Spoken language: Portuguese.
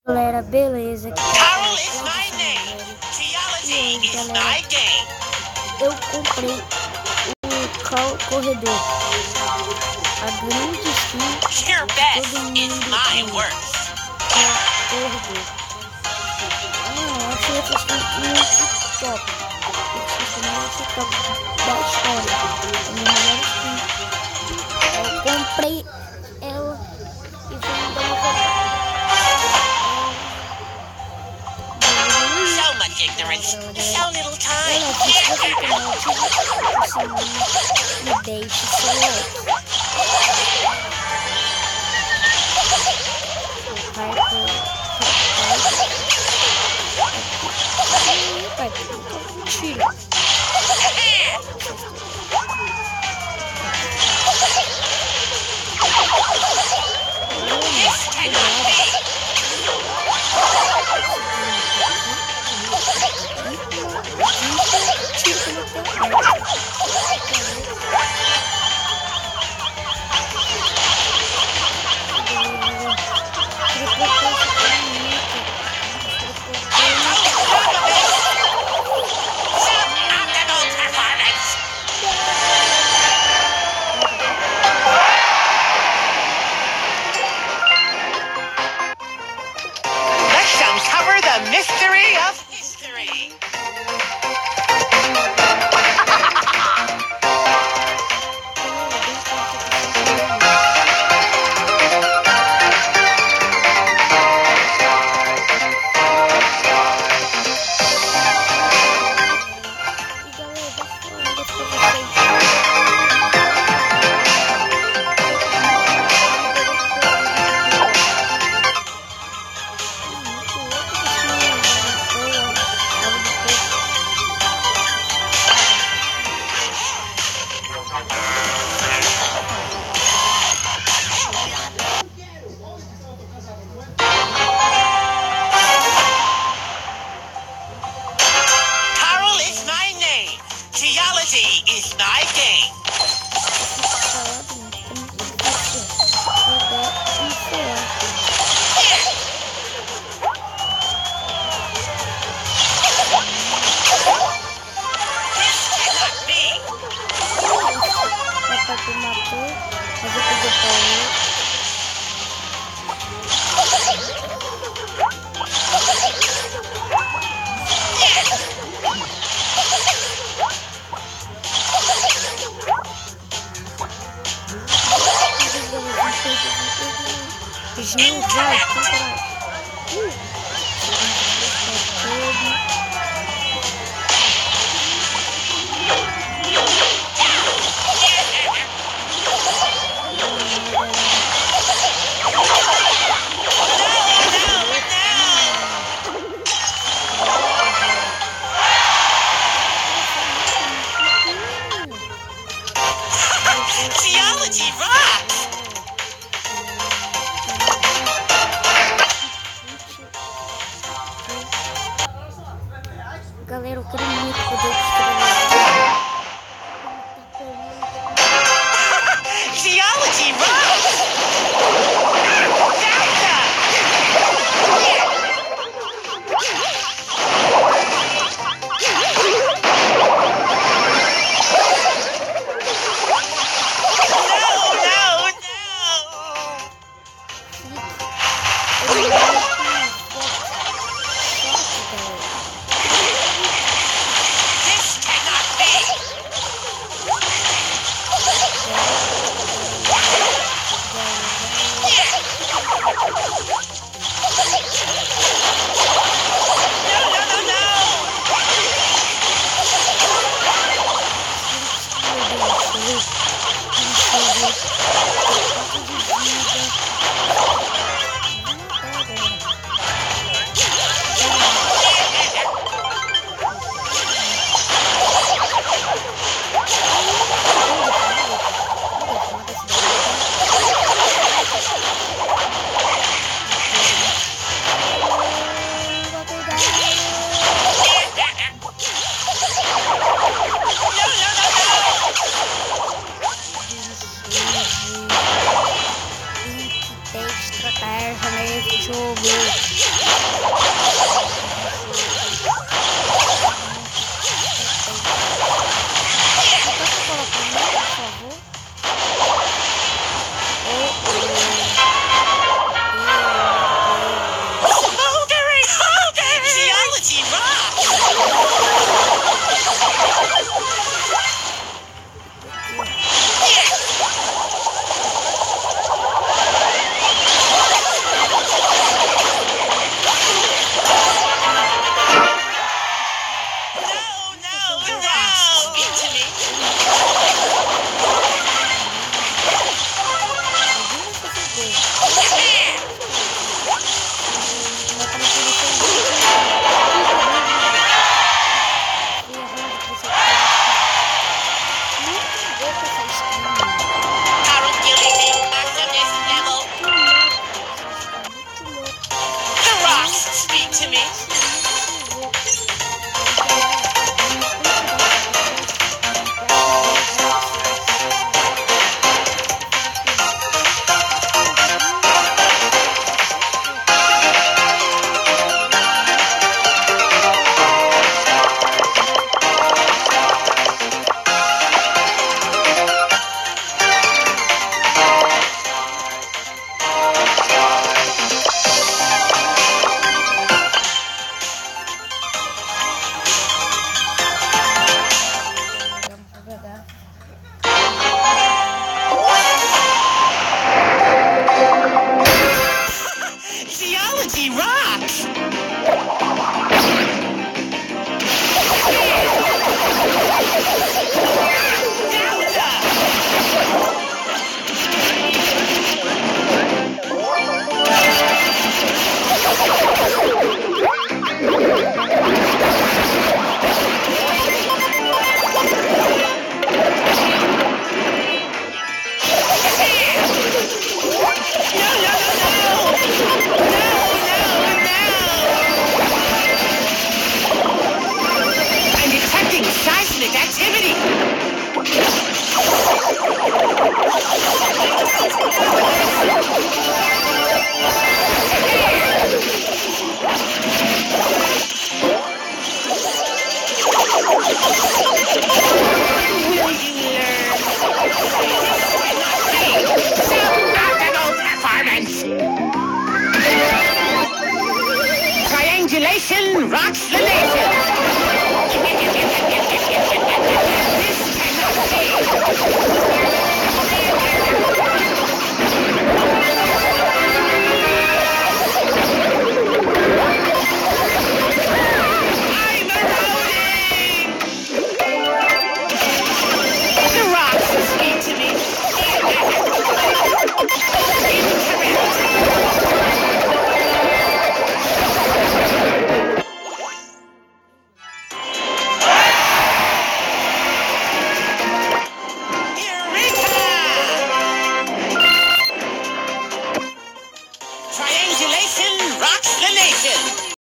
Galera, beleza? Carol is my name. Theology is my game. Eu comprei o corredor. A grande skin. Your best is my worst. Corredor. Eu achei essa skin muito top. Essa skin top da história. É a minha melhor skin. Eu comprei ela e fui me dar uma jogada. So much ignorance, so little time. Me deixe seu like. This cannot be. Suboptimal performance. Let's uncover the mystery of history. to me. Geology rocks! Seismic activity! Will you learn? Suboptimal performance! Triangulation rocks the nation! This cannot be!